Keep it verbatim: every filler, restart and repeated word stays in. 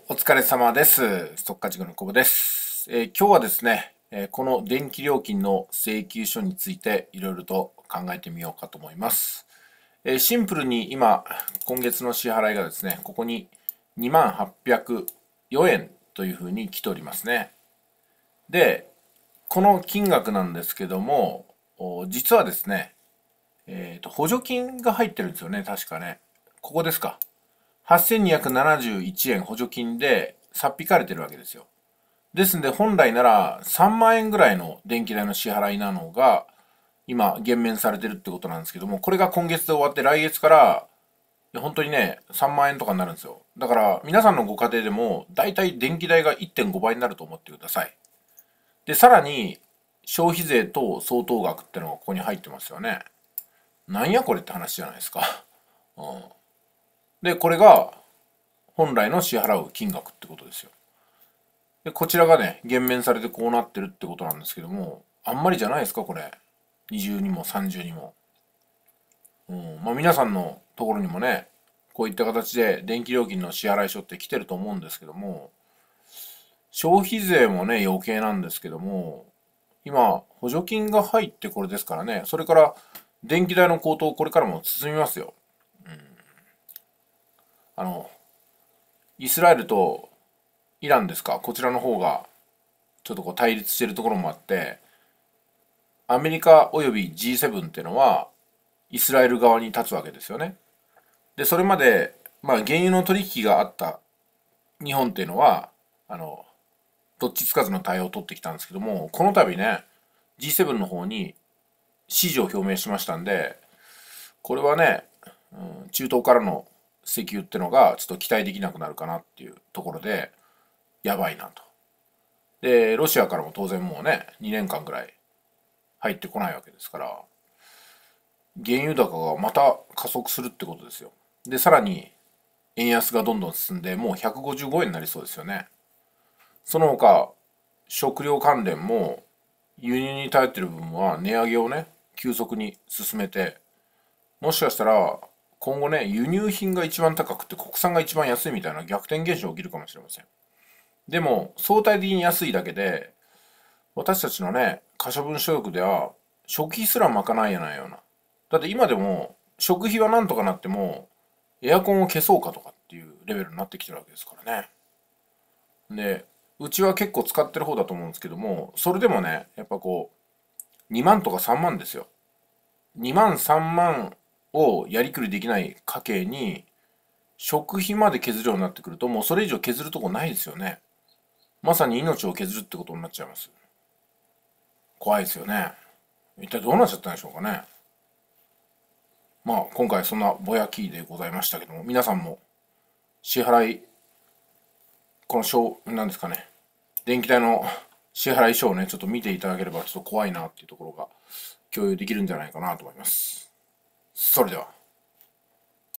お疲れ様です。ストッカチグの久保です。えー今日はですね、えーこの電気料金の請求書についていろいろと考えてみようかと思います。えーシンプルに今、今月の支払いがですね、ここににまんはっぴゃくよえんというふうに来ておりますね。で、この金額なんですけども、お実はですね、えーと、補助金が入ってるんですよね、確かね。ここですか。はっせんにひゃくななじゅういちえん補助金でさっ引かれてるわけですよ。ですんで本来ならさんまん円ぐらいの電気代の支払いなのが今減免されてるってことなんですけども、これが今月で終わって来月から本当にねさんまん円とかになるんですよ。だから皆さんのご家庭でもだいたい電気代がいってんごばいになると思ってください。で、さらに消費税と相当額ってのがここに入ってますよね。なんやこれって話じゃないですか。うん、で、これが本来の支払う金額ってことですよ。で、こちらがね、減免されてこうなってるってことなんですけども、あんまりじゃないですか、これ。にじゅうにもさんじゅうにも。うん、まあ皆さんのところにもね、こういった形で電気料金の支払い書って来てると思うんですけども、消費税もね、余計なんですけども、今、補助金が入ってこれですからね、それから電気代の高騰これからも進みますよ。あの、イスラエルとイランですか、こちらの方がちょっとこう対立してるところもあって、アメリカおよび ジーセブン っていうのはイスラエル側に立つわけですよね。で、それまで、まあ、原油の取引があった日本っていうのは、あの、どっちつかずの対応を取ってきたんですけども、この度ね、ジーセブン の方に支持を表明しましたんで、これはね、うん、中東からの石油ってのがちょっと期待できなくなるかなっていうところで、やばいなと。で、ロシアからも当然もうね、にねんかんぐらい入ってこないわけですから、原油高がまた加速するってことですよ。で、さらに円安がどんどん進んで、もうひゃくごじゅうごえんになりそうですよね。その他、食料関連も輸入に頼ってる部分は値上げをね、急速に進めて、もしかしたら今後ね、輸入品が一番高くて国産が一番安いみたいな逆転現象が起きるかもしれません。でも、相対的に安いだけで、私たちのね、可処分所得では食費すら賄えないような。だって今でも食費はなんとかなってもエアコンを消そうかとかっていうレベルになってきてるわけですからね。で、うちは結構使ってる方だと思うんですけども、それでもね、やっぱこう、にまんとかさんまんですよ。にまんさんまんをやりくりできない家計に、食費まで削るようになってくると、もうそれ以上削るとこないですよね。まさに命を削るってことになっちゃいます。怖いですよね。一体どうなっちゃったんでしょうかね。まあ、今回そんなぼやきでございましたけども、皆さんも支払い、この書、なんですかね、電気代の支払い書をね、ちょっと見ていただければちょっと怖いなっていうところが共有できるんじゃないかなと思います。それでは。